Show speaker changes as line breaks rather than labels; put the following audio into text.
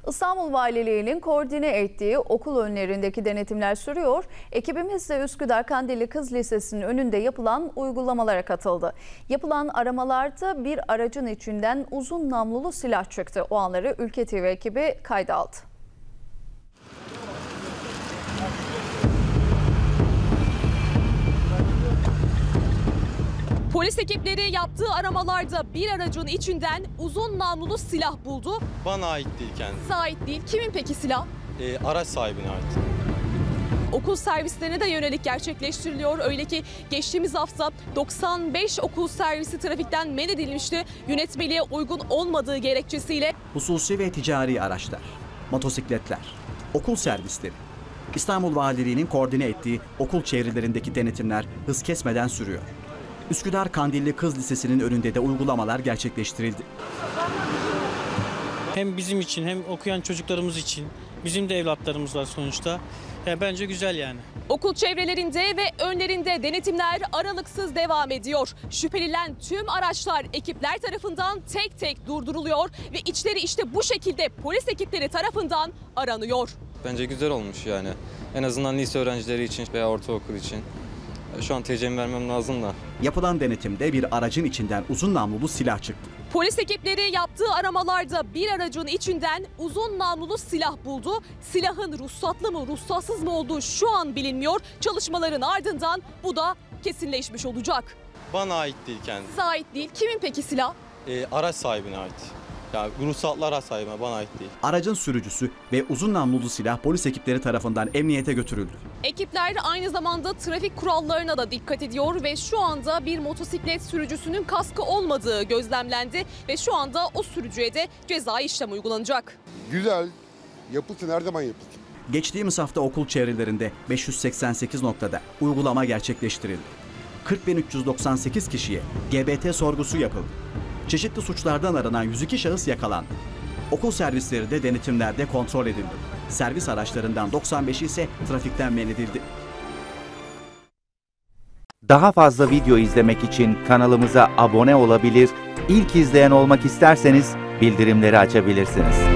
İstanbul Valiliği'nin koordine ettiği okul önlerindeki denetimler sürüyor. Ekibimiz de Üsküdar Kandilli Kız Lisesi'nin önünde yapılan uygulamalara katıldı. Yapılan aramalarda bir aracın içinden uzun namlulu silah çıktı. O anları Ülke TV ekibi kayda aldı.
Polis ekipleri yaptığı aramalarda bir aracın içinden uzun namlulu silah buldu.
Bana ait değil kendisi.
Size ait değil. Kimin peki silah?
Araç sahibine ait.
Okul servislerine de yönelik gerçekleştiriliyor. Öyle ki geçtiğimiz hafta 95 okul servisi trafikten men edilmişti. Yönetmeliğe uygun olmadığı gerekçesiyle.
Hususi ve ticari araçlar, motosikletler, okul servisleri. İstanbul Valiliği'nin koordine ettiği okul çevrelerindeki denetimler hız kesmeden sürüyor. Üsküdar Kandilli Kız Lisesi'nin önünde de uygulamalar gerçekleştirildi.
Hem bizim için hem okuyan çocuklarımız için, bizim de evlatlarımız var sonuçta. Bence güzel yani.
Okul çevrelerinde ve önlerinde denetimler aralıksız devam ediyor. Şüphelilen tüm araçlar ekipler tarafından tek tek durduruluyor ve içleri işte bu şekilde polis ekipleri tarafından aranıyor.
Bence güzel olmuş yani. En azından lise öğrencileri için veya ortaokul için. Şu an TC'mi vermem lazım da.
Yapılan denetimde bir aracın içinden uzun namlulu silah çıktı.
Polis ekipleri yaptığı aramalarda bir aracın içinden uzun namlulu silah buldu. Silahın ruhsatlı mı ruhsatsız mı olduğu şu an bilinmiyor. Çalışmaların ardından bu da kesinleşmiş olacak.
Bana ait değil kendisi.
Size ait değil. Kimin peki silah?
Araç sahibine ait. Yani ruhsatlı araç sahibine, bana ait değil.
Aracın sürücüsü ve uzun namlulu silah polis ekipleri tarafından emniyete götürüldü.
Ekipler aynı zamanda trafik kurallarına da dikkat ediyor ve şu anda bir motosiklet sürücüsünün kaskı olmadığı gözlemlendi ve şu anda o sürücüye de cezai işlem uygulanacak.
Güzel, yapılsın, her zaman yapılsın.
Geçtiğimiz hafta okul çevrelerinde 588 noktada uygulama gerçekleştirildi. 40.398 kişiye GBT sorgusu yapıldı. Çeşitli suçlardan aranan 102 şahıs yakalandı. Okul servisleri de denetimlerde kontrol edildi. Servis araçlarından 95'i ise trafikten men edildi.
Daha fazla video izlemek için kanalımıza abone olabilir, ilk izleyen olmak isterseniz bildirimleri açabilirsiniz.